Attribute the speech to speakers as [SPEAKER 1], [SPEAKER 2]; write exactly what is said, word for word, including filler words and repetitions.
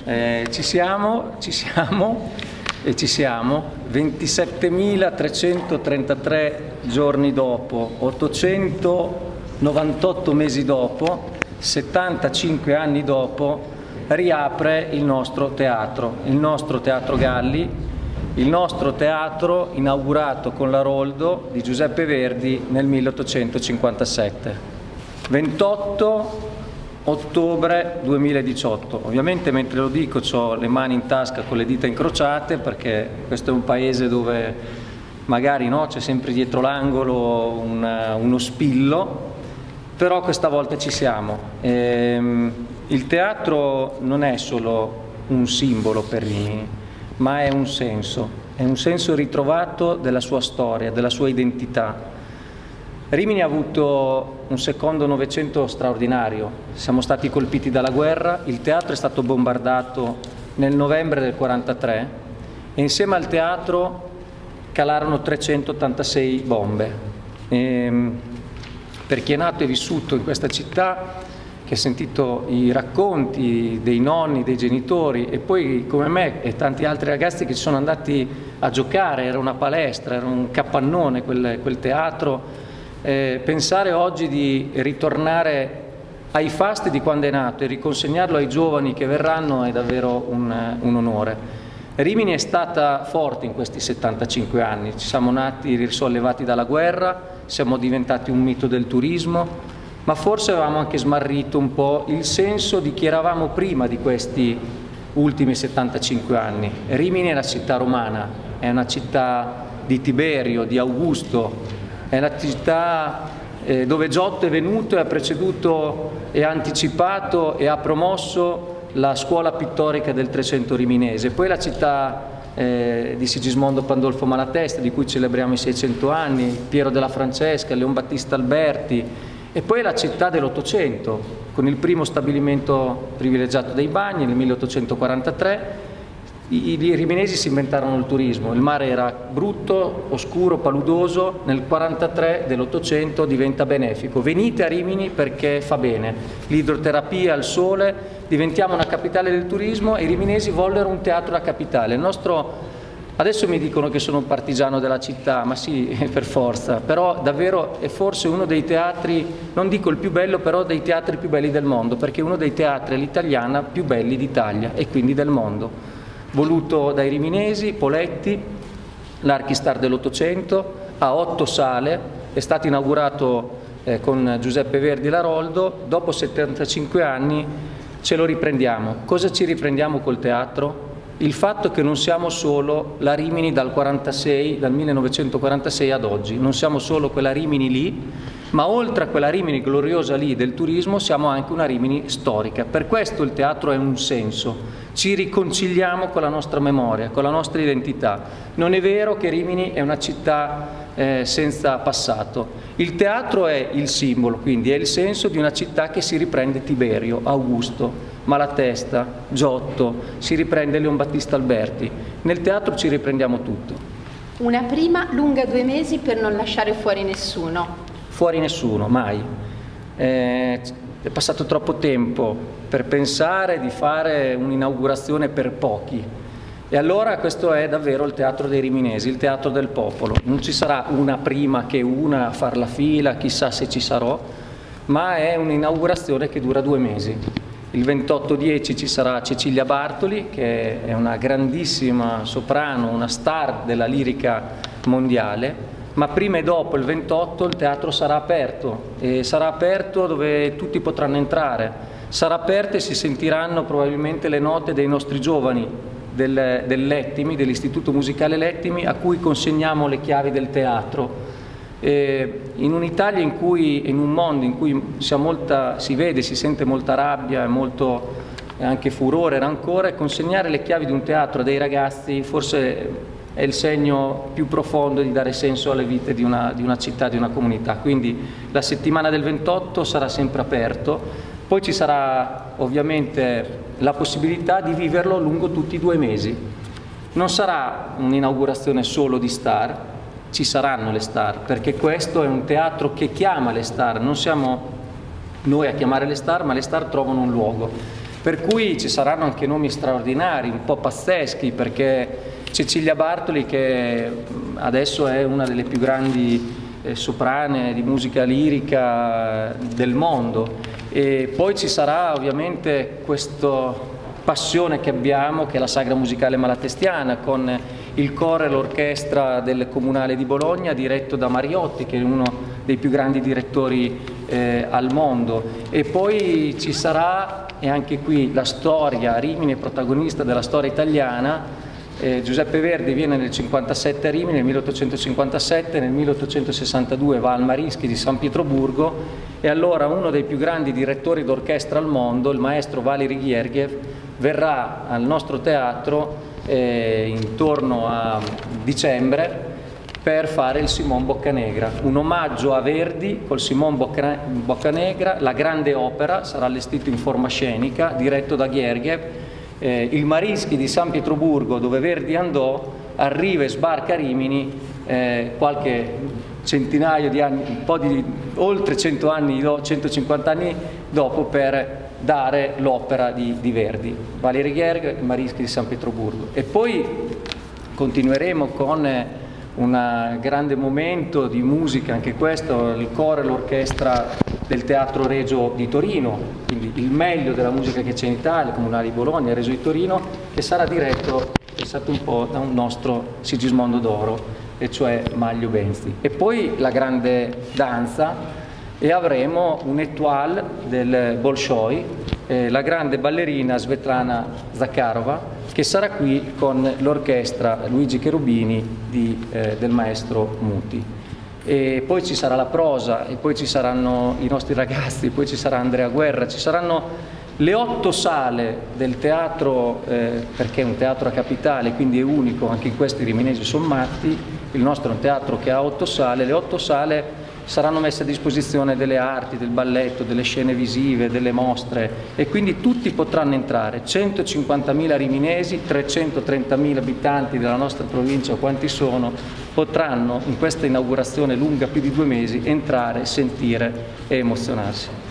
[SPEAKER 1] Eh, ci siamo, ci siamo e ci siamo. ventisettemilatrecentotrentatré giorni dopo, ottocentonovantotto mesi dopo, settantacinque anni dopo, riapre il nostro teatro, il nostro Teatro Galli, il nostro teatro inaugurato con l'Aroldo di Giuseppe Verdi nel milleottocentocinquantasette. ventotto ottobre duemiladiciotto. Ovviamente mentre lo dico ho le mani in tasca con le dita incrociate, perché questo è un paese dove magari no, c'è sempre dietro l'angolo un, uno spillo, però questa volta ci siamo. Ehm, il teatro non è solo un simbolo per Rimini, ma è un senso, è un senso ritrovato della sua storia, della sua identità. Rimini ha avuto un secondo Novecento straordinario, siamo stati colpiti dalla guerra, il teatro è stato bombardato nel novembre del quarantatré e insieme al teatro calarono trecentottantasei bombe. E, per chi è nato e vissuto in questa città, che ha sentito i racconti dei nonni, dei genitori e poi come me e tanti altri ragazzi che ci sono andati a giocare, era una palestra, era un capannone quel, quel teatro, eh, pensare oggi di ritornare ai fasti di quando è nato e riconsegnarlo ai giovani che verranno è davvero un, un onore. Rimini è stata forte in questi settantacinque anni, ci siamo nati risollevati dalla guerra, siamo diventati un mito del turismo, ma forse avevamo anche smarrito un po' il senso di chi eravamo prima di questi ultimi settantacinque anni. Rimini è la città romana, è una città di Tiberio, di Augusto, è la città eh, dove Giotto è venuto e ha preceduto e ha anticipato e ha promosso la scuola pittorica del Trecento riminese. Poi la città eh, di Sigismondo Pandolfo Malatesta, di cui celebriamo i seicento anni, Piero della Francesca, Leon Battista Alberti, e poi la città dell'Ottocento, con il primo stabilimento privilegiato dei bagni nel milleottocentoquarantatré. I, i riminesi si inventarono il turismo, il mare era brutto, oscuro, paludoso, nel quarantatré dell'Ottocento diventa benefico. Venite a Rimini perché fa bene, l'idroterapia, il sole, diventiamo una capitale del turismo e i riminesi vollero un teatro da capitale. Il nostro Adesso mi dicono che sono un partigiano della città, ma sì, per forza, però davvero è forse uno dei teatri, non dico il più bello, però dei teatri più belli del mondo, perché è uno dei teatri all'italiana più belli d'Italia e quindi del mondo. Voluto dai riminesi, Poletti, l'Archistar dell'Ottocento, ha otto sale, è stato inaugurato eh, con Giuseppe Verdi l'Aroldo, dopo settantacinque anni ce lo riprendiamo. Cosa ci riprendiamo col teatro? Il fatto che non siamo solo la Rimini dal quarantasei, dal millenovecentoquarantasei ad oggi, non siamo solo quella Rimini lì, ma oltre a quella Rimini gloriosa lì del turismo siamo anche una Rimini storica. Per questo il teatro è un senso, ci riconciliamo con la nostra memoria, con la nostra identità. Non è vero che Rimini è una città eh, senza passato. Il teatro è il simbolo, quindi è il senso di una città che si riprende Tiberio, Augusto, Malatesta, Giotto, si riprende Leon Battista Alberti. Nel teatro ci riprendiamo tutto.
[SPEAKER 2] Una prima lunga due mesi per non lasciare fuori nessuno.
[SPEAKER 1] Fuori nessuno, mai. Eh, è passato troppo tempo per pensare di fare un'inaugurazione per pochi. E allora questo è davvero il teatro dei riminesi, il teatro del popolo. Non ci sarà una prima che una a far la fila, chissà se ci sarò, ma è un'inaugurazione che dura due mesi. Il ventotto dieci ci sarà Cecilia Bartoli, che è una grandissima soprano, una star della lirica mondiale, ma prima e dopo il ventotto il teatro sarà aperto, e sarà aperto dove tutti potranno entrare, sarà aperto e si sentiranno probabilmente le note dei nostri giovani del, del Lettimi, dell'Istituto Musicale Lettimi, a cui consegniamo le chiavi del teatro. Eh, in un'Italia in cui, in un mondo in cui si, ha molta, si vede, si sente molta rabbia e molto eh, anche furore, rancore, consegnare le chiavi di un teatro a dei ragazzi forse è il segno più profondo di dare senso alle vite di una, di una città, di una comunità. Quindi la settimana del ventotto sarà sempre aperto, poi ci sarà ovviamente la possibilità di viverlo lungo tutti i due mesi. Non sarà un'inaugurazione solo di star, ci saranno le star, perché questo è un teatro che chiama le star, non siamo noi a chiamare le star, ma le star trovano un luogo. per cui ci saranno anche nomi straordinari, un po' pazzeschi, perché Cecilia Bartoli, che adesso è una delle più grandi eh, soprane di musica lirica del mondo, e poi ci sarà ovviamente questa passione che abbiamo, che è la Sagra Musicale Malatestiana, con il coro e l'orchestra del Comunale di Bologna, diretto da Mariotti, che è uno dei più grandi direttori eh, al mondo. E poi ci sarà, e anche qui la storia, Rimini è protagonista della storia italiana. Eh, Giuseppe Verdi viene nel cinquantasette a Rimini, nel milleottocentocinquantasette, nel milleottocentosessantadue va al Mariinsky di San Pietroburgo, e allora uno dei più grandi direttori d'orchestra al mondo, il maestro Valery Gergiev, verrà al nostro teatro eh, intorno a dicembre per fare il Simon Boccanegra, un omaggio a Verdi col Simon Boccanegra. La grande opera sarà allestito in forma scenica, diretto da Gergiev. Eh, il Mariinsky di San Pietroburgo, dove Verdi andò, arriva e sbarca a Rimini eh, qualche centinaio di anni, un po' di oltre cento anni, centocinquanta anni dopo, per dare l'opera di, di Verdi, Valery Gergiev, il Mariinsky di San Pietroburgo. E poi continueremo con un grande momento di musica, anche questo, il coro e l'orchestra del Teatro Regio di Torino, quindi il meglio della musica che c'è in Italia, Comunale di Bologna, Regio di Torino, che sarà diretto, pensate un po', da un nostro Sigismondo d'Oro, e cioè Maglio Benzi. E poi la grande danza, e avremo un étoile del Bolshoi, eh, la grande ballerina Svetlana Zakharova, che sarà qui con l'orchestra Luigi Cherubini di, eh, del maestro Muti. E poi ci sarà la prosa, e poi ci saranno i nostri ragazzi, poi ci sarà Andrea Guerra, ci saranno le otto sale del teatro, eh, perché è un teatro a capitale, quindi è unico, anche in questi riminesi sono matti, il nostro è un teatro che ha otto sale, le otto sale saranno messe a disposizione delle arti, del balletto, delle scene visive, delle mostre, e quindi tutti potranno entrare, centocinquantamila riminesi, trecentotrentamila abitanti della nostra provincia, quanti sono, potranno in questa inaugurazione lunga più di due mesi entrare, sentire e emozionarsi.